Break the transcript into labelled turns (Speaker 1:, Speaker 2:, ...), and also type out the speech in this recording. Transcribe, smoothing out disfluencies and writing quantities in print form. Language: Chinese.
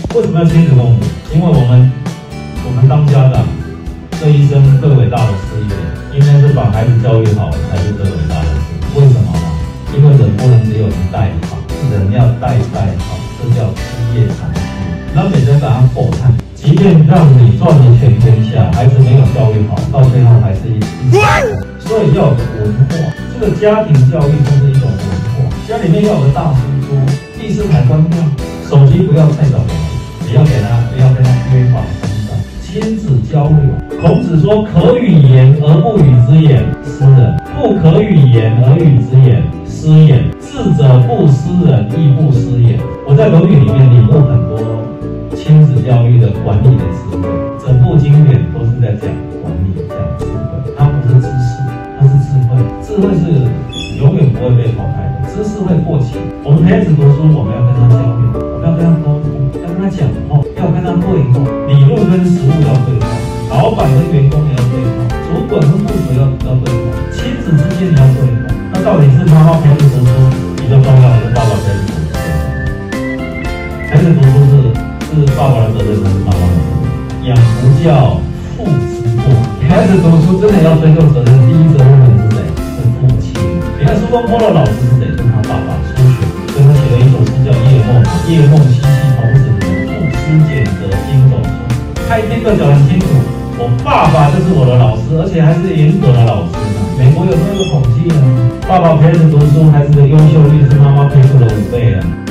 Speaker 1: 为什么要亲子共读？因为我们当家长这一生最伟大的事业，应该是把孩子教育好才是最伟大的事。为什么呢？因为人不能只有一代好，人要代代好，这叫基业长青。那每天把它否看，即便让你赚了全天下，孩子没有教育好，到最后还是一所以要有个文化，这个家庭教育就是一种文化。家里面要有个大书桌，第四台关掉，手机不要太早给他，不要跟他约法三章，亲子交流。孔子说：“可与言而不与之言，斯人；不可与言而与之言，斯言。智者不思人，亦不思言。”我在《论语》里面领悟很多亲子教育的管理的智慧，整部经典都是在讲管理、讲智慧。它不是知识，它是智慧。智慧是永远不会被淘汰的，知识会过期。我们陪孩子读书，我们要跟他交流，我们要跟他沟通，要跟他讲话，要跟他对话，理论跟实务要对话，老板跟员工也要对话，主管跟部属要对话，亲子之间也要对话。那到底是妈妈陪孩子读书比较重要，还是爸爸陪孩子读书？孩子读书是爸爸的责任还是妈妈的责任？养不教，父之过。孩子读书真的要追究责任，第一责任人是谁？是父亲。你看苏东坡的老师是谁？跟他爸爸苏洵，跟他写了一首诗叫《夜梦》，夜梦淅淅同子门，父思俭则经斗数。开篇就讲很清楚，我爸爸就是我的老师，而且还是严格的老师呢。美国有这个统计呢，爸爸陪孩子读书，孩子的优秀率是妈妈陪读的5倍啊。